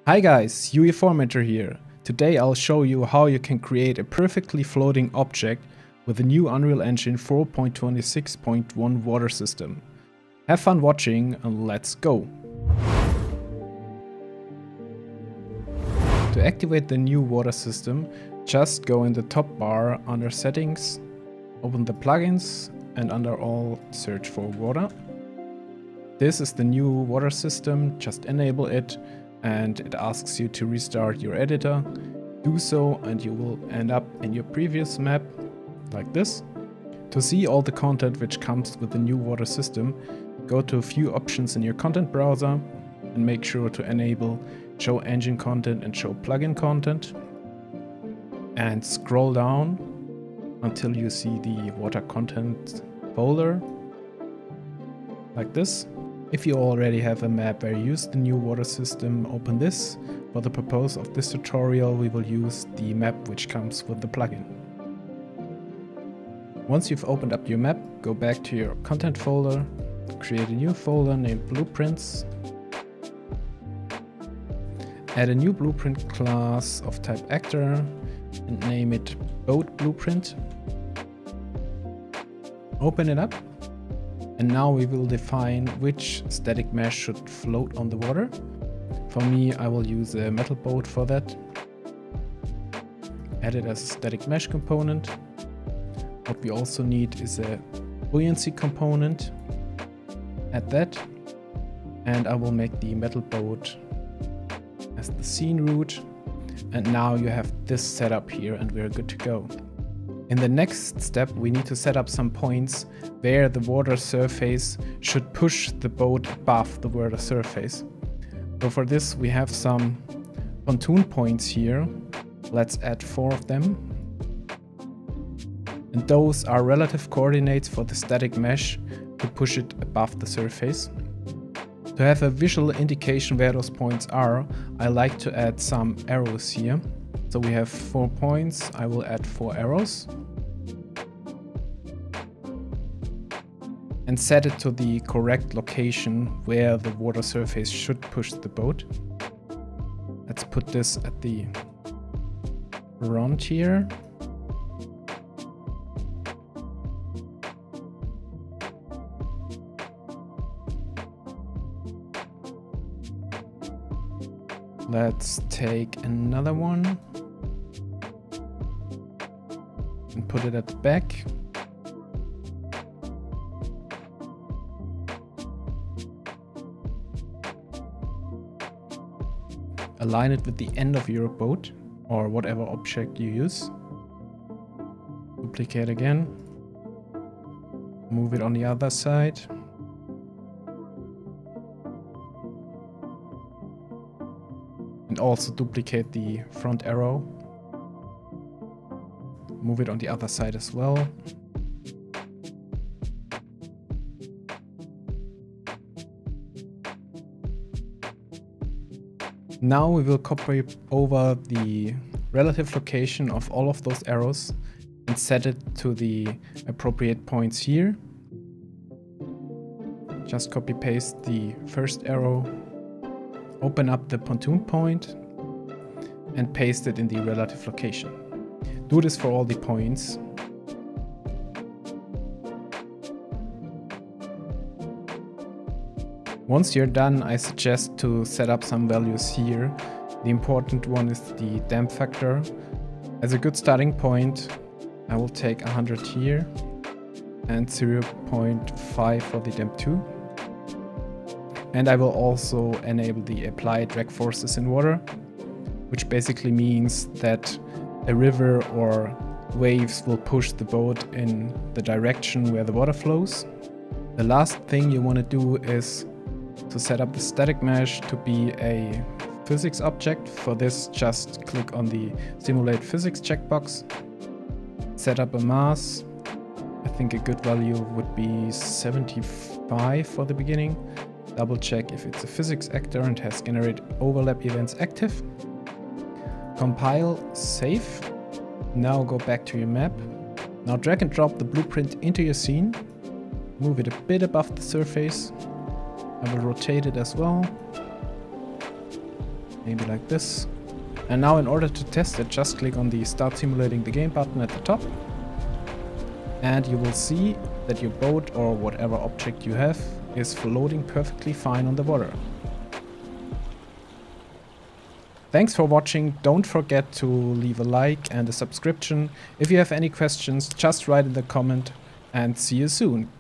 Hi guys, UE Formatter here. Today I'll show you how you can create a perfectly floating object with the new Unreal Engine 4.26.1 water system. Have fun watching and let's go! To activate the new water system, just go in the top bar under Settings, open the plugins and under All search for water. This is the new water system, just enable it. And it asks you to restart your editor. Do so and you will end up in your previous map, like this. To see all the content which comes with the new water system, go to a few options in your content browser and make sure to enable Show Engine Content and Show Plugin Content. And scroll down until you see the water content folder, like this. If you already have a map where you use the new water system, open this. For the purpose of this tutorial, we will use the map which comes with the plugin. Once you've opened up your map, go back to your content folder, create a new folder named Blueprints. Add a new blueprint class of type actor and name it Boat Blueprint. Open it up. And now we will define which static mesh should float on the water. For me, I will use a metal boat for that. Add it as a static mesh component. What we also need is a buoyancy component. Add that. And I will make the metal boat as the scene root. And now you have this setup here and we're good to go. In the next step, we need to set up some points where the water surface should push the boat above the water surface. So for this, we have some pontoon points here. Let's add 4 of them. And those are relative coordinates for the static mesh to push it above the surface. To have a visual indication where those points are, I like to add some arrows here. So we have 4 points, I will add 4 arrows. And set it to the correct location where the water surface should push the boat. Let's put this at the front here. Let's take another one and put it at the back. Align it with the end of your boat or whatever object you use. Duplicate again. Move it on the other side. And also duplicate the front arrow. Move it on the other side as well. Now we will copy over the relative location of all of those arrows and set it to the appropriate points here. Just copy paste the first arrow, open up the pontoon point and paste it in the relative location. Do this for all the points. Once you're done, I suggest to set up some values here. The important one is the damp factor. As a good starting point, I will take 100 here and 0.5 for the damp 2. And I will also enable the apply drag forces in water, which basically means that a river or waves will push the boat in the direction where the water flows. The last thing you want to do is to set up the static mesh to be a physics object. For this, just click on the Simulate Physics checkbox. Set up a mass. I think a good value would be 75 for the beginning. Double check if it's a physics actor and has generated overlap events active. Compile, save. Now go back to your map. Now drag and drop the blueprint into your scene. Move it a bit above the surface. I will rotate it as well. maybe like this. And now in order to test it, just click on the Start Simulating the Game button at the top. And you will see that your boat or whatever object you have is floating perfectly fine on the water. Thanks for watching. Don't forget to leave a like and a subscription. If you have any questions, just write in the comment, and see you soon.